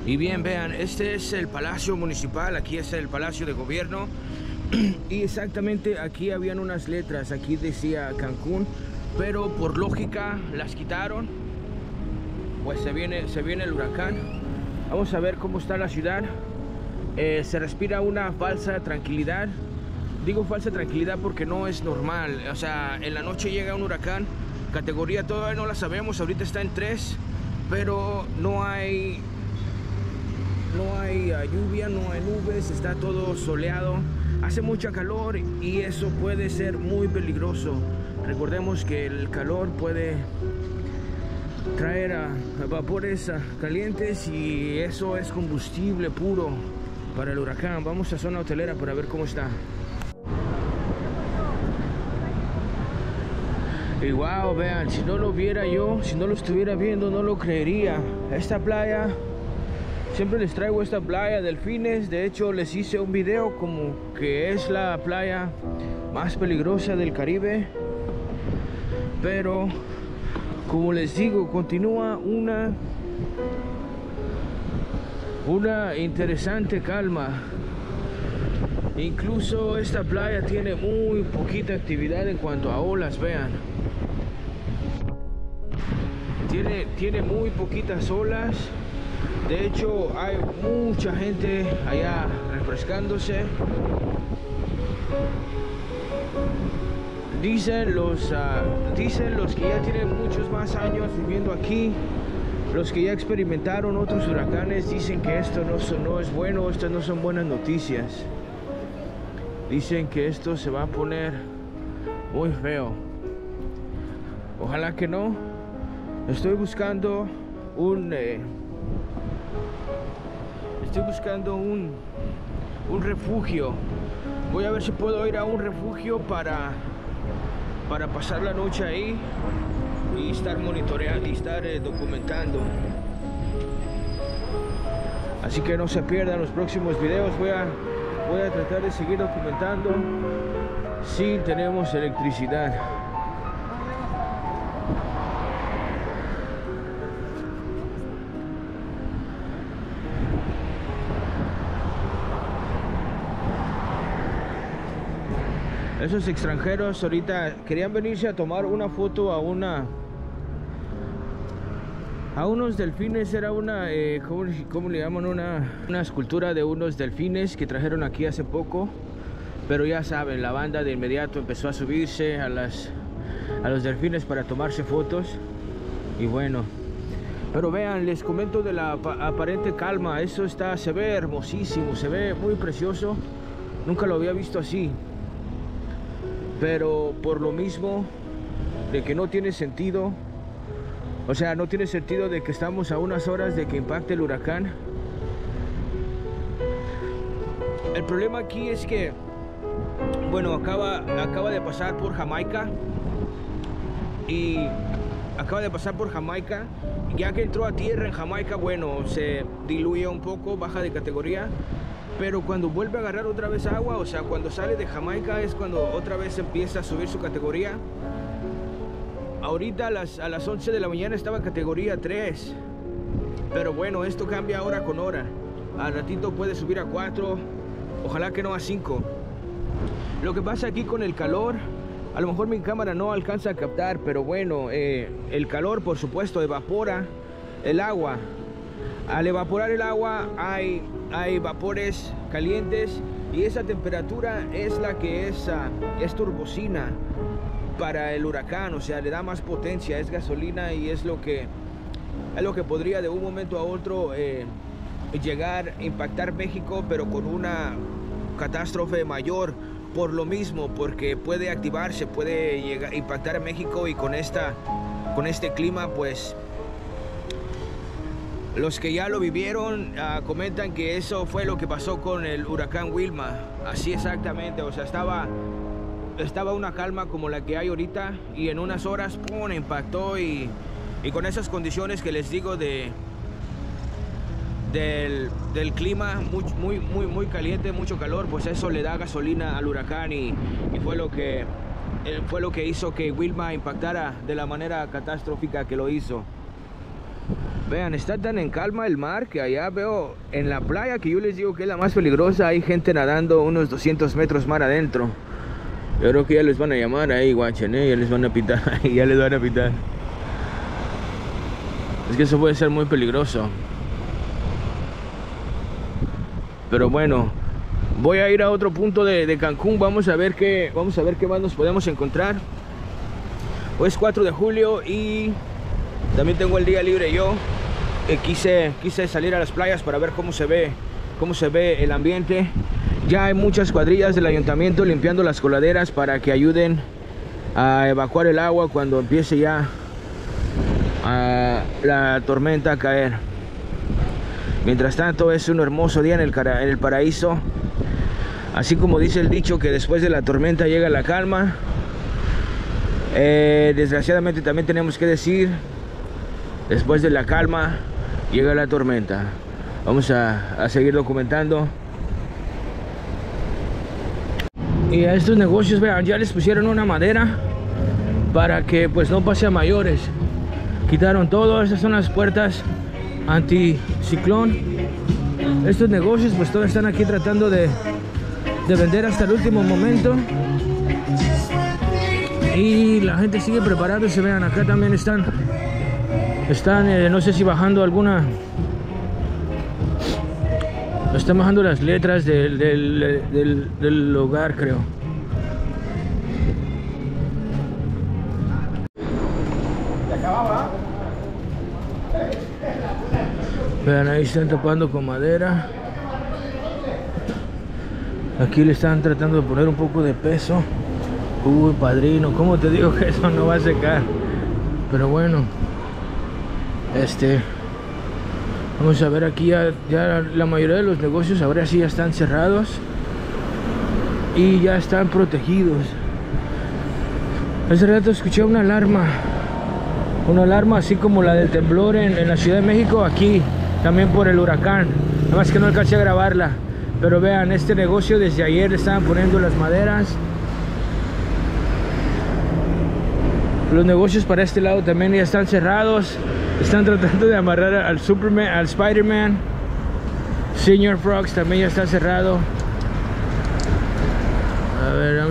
Y bien, vean, este es el Palacio Municipal, aquí es el Palacio de Gobierno. Y exactamente aquí habían unas letras, aquí decía Cancún, pero por lógica las quitaron. Pues se viene el huracán. Vamos a ver cómo está la ciudad. Se respira una falsa tranquilidad. Digo falsa tranquilidad porque no es normal. O sea, en la noche llega un huracán, categoría todavía no la sabemos, ahorita está en 3, pero no hay lluvia, no hay nubes, está todo soleado, hace mucha calor y eso puede ser muy peligroso. Recordemos que el calor puede traer a vapores calientes y eso es combustible puro para el huracán. Vamos a zona hotelera para ver cómo está. Y wow, vean, si no lo viera yo, si no lo estuviera viendo, no lo creería. Esta playa, siempre les traigo esta playa, Delfines. De hecho, les hice un video como que es la playa más peligrosa del Caribe. Pero, como les digo, continúa una interesante calma. Incluso esta playa tiene muy poquita actividad en cuanto a olas, vean. Tiene muy poquitas olas. De hecho, hay mucha gente allá refrescándose. Dicen los que ya tienen muchos más años viviendo aquí, los que ya experimentaron otros huracanes, dicen que esto no es bueno, estas no son buenas noticias. Dicen que esto se va a poner muy feo. Ojalá que no. Estoy buscando un refugio. Voy a ver si puedo ir a un refugio para pasar la noche ahí y estar monitoreando y estar documentando. Así que no se pierdan los próximos videos. Voy a tratar de seguir documentando si tenemos electricidad. Esos extranjeros ahorita querían venirse a tomar una foto a unos delfines. Era una, ¿cómo le llaman? Una escultura de unos delfines que trajeron aquí hace poco. Pero ya saben, la banda de inmediato empezó a subirse a los delfines para tomarse fotos. Y bueno, pero vean, les comento de la aparente calma. Eso se ve hermosísimo, se ve muy precioso. Nunca lo había visto así. Pero por lo mismo de que no tiene sentido, o sea, no tiene sentido de que estamos a unas horas de que impacte el huracán. El problema aquí es que, bueno, acaba de pasar por Jamaica. Y acaba de pasar por Jamaica. Ya que entró a tierra en Jamaica, bueno, se diluye un poco, baja de categoría. Pero cuando vuelve a agarrar otra vez agua, o sea, cuando sale de Jamaica es cuando otra vez empieza a subir su categoría. Ahorita a las 11 de la mañana estaba en categoría 3. Pero bueno, esto cambia hora con hora. Al ratito puede subir a 4, ojalá que no a 5. Lo que pasa aquí con el calor, a lo mejor mi cámara no alcanza a captar, pero bueno, el calor por supuesto evapora el agua. Al evaporar el agua hay vapores calientes y esa temperatura es la que es turbocina para el huracán, o sea, le da más potencia, es gasolina y es lo que podría de un momento a otro llegar a impactar México, pero con una catástrofe mayor por lo mismo, porque puede activarse, puede llegar a impactar a México y con este clima, pues los que ya lo vivieron comentan que eso fue lo que pasó con el huracán Wilma. Así exactamente, o sea, estaba una calma como la que hay ahorita y en unas horas ¡pum!, impactó y con esas condiciones que les digo del clima muy caliente, mucho calor, pues eso le da gasolina al huracán y fue lo que hizo que Wilma impactara de la manera catastrófica que lo hizo. Vean, está tan en calma el mar que allá veo en la playa, que yo les digo que es la más peligrosa, hay gente nadando unos 200 metros mar adentro. Yo creo que ya les van a llamar ahí, guachen, ya les van a pitar, ya les van a pitar. Es que eso puede ser muy peligroso. Pero bueno, voy a ir a otro punto de Cancún. Vamos a ver qué más nos podemos encontrar. Hoy es 4 de julio y también tengo el día libre yo. Quise salir a las playas para ver cómo se ve el ambiente. Ya hay muchas cuadrillas del ayuntamiento limpiando las coladeras para que ayuden a evacuar el agua cuando empiece ya la tormenta a caer. Mientras tanto, es un hermoso día en el paraíso. Así como dice el dicho que después de la tormenta llega la calma. Desgraciadamente también tenemos que decir, después de la calma llega la tormenta. Vamos a seguir documentando. Y a estos negocios, vean, ya les pusieron una madera para que pues no pase a mayores. Quitaron todo. Estas son las puertas anticiclón. Estos negocios pues todos están aquí tratando de vender hasta el último momento. Y la gente sigue preparándose. Vean, acá también están no sé si bajando alguna. Están bajando las letras del hogar, creo. Vean, ahí están tapando con madera. Aquí le están tratando de poner un poco de peso. Uy, padrino, ¿cómo te digo que eso no va a secar? Pero bueno, vamos a ver aquí ya la mayoría de los negocios ahora sí ya están cerrados y ya están protegidos. Hace rato escuché una alarma así como la del temblor en la Ciudad de México, aquí también por el huracán. Nada más que no alcancé a grabarla. Pero vean, este negocio desde ayer le estaban poniendo las maderas. Los negocios para este lado también ya están cerrados. Están tratando de amarrar al Superman, al Spider-Man. Senior Frogs también ya está cerrado. A ver,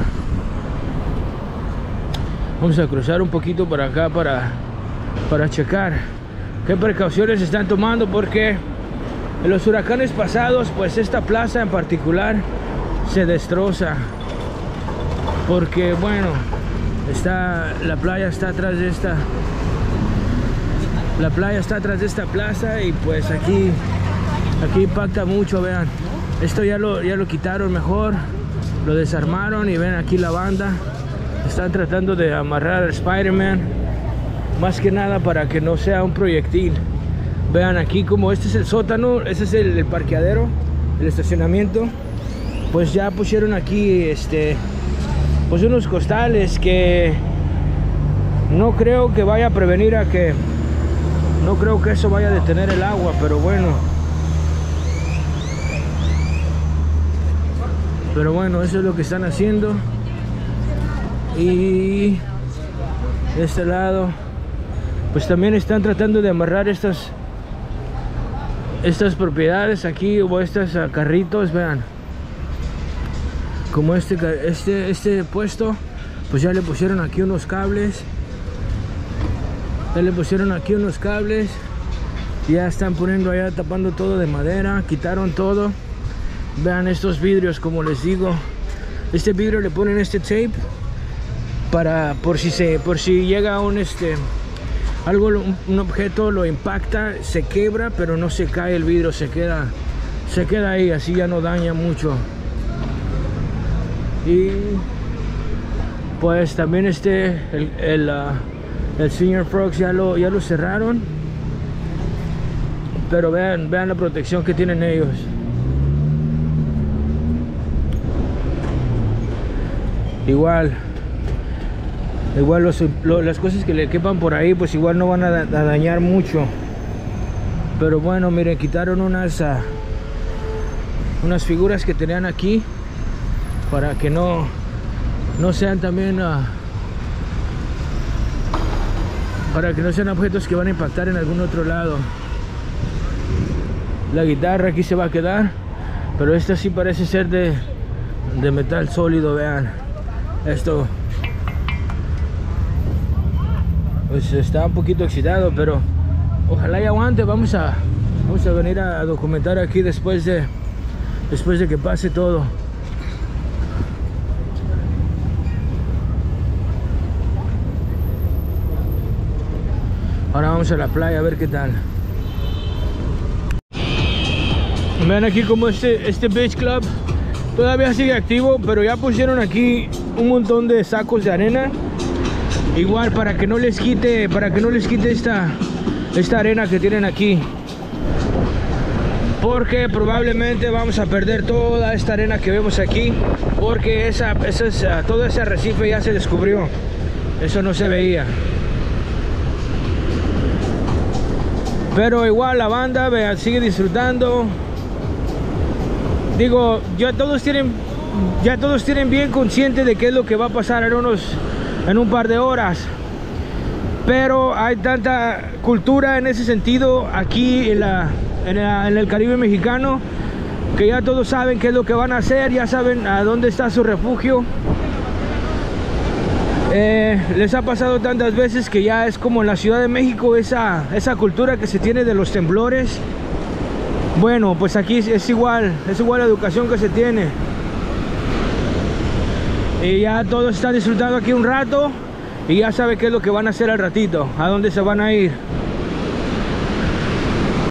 vamos a cruzar un poquito para acá para checar qué precauciones están tomando, porque en los huracanes pasados pues esta plaza en particular se destroza, porque bueno, la playa está atrás de esta plaza y pues aquí impacta mucho. Vean, esto ya lo quitaron mejor, lo desarmaron y ven aquí la banda están tratando de amarrar al Spider-Man, más que nada para que no sea un proyectil. Vean aquí como este es el sótano, ese es el parqueadero, el estacionamiento. Pues ya pusieron aquí pues unos costales que no creo que vaya a prevenir no creo que eso vaya a detener el agua, pero bueno, eso es lo que están haciendo. Y de este lado pues también están tratando de amarrar estas propiedades aquí, o estos carritos. Vean, como este puesto, pues ya le pusieron aquí unos cables. Ya están poniendo allá, tapando todo de madera, quitaron todo. Vean estos vidrios, como les digo, este vidrio le ponen este tape por si llega un objeto, lo impacta, se quebra, pero no se cae el vidrio, se queda ahí, así ya no daña mucho. Y pues también el Senior Frogs ya lo cerraron, pero vean la protección que tienen ellos. Igual las cosas que le quepan por ahí pues igual no van a dañar mucho. Pero bueno, miren, quitaron unas figuras que tenían aquí para que no sean también para que no sean objetos que van a impactar en algún otro lado. La guitarra aquí se va a quedar, pero esta sí parece ser de metal sólido. Vean, esto pues está un poquito oxidado, pero ojalá y aguante. Vamos a venir a documentar aquí después de que pase todo. Ahora vamos a la playa a ver qué tal. Vean aquí como este beach club todavía sigue activo, pero ya pusieron aquí un montón de sacos de arena, igual para que no les quite esta arena que tienen aquí, porque probablemente vamos a perder toda esta arena que vemos aquí, porque todo ese arrecife ya se descubrió. Eso no se veía. Pero igual la banda, vean, sigue disfrutando. Digo, ya todos tienen bien consciente de qué es lo que va a pasar en un par de horas. Pero hay tanta cultura en ese sentido aquí en el Caribe mexicano, que ya todos saben qué es lo que van a hacer, ya saben a dónde está su refugio. Les ha pasado tantas veces que ya es como en la Ciudad de México, esa cultura que se tiene de los temblores. Bueno, pues aquí es igual la educación que se tiene. Y ya todos están disfrutando aquí un rato y ya saben qué es lo que van a hacer al ratito, a dónde se van a ir.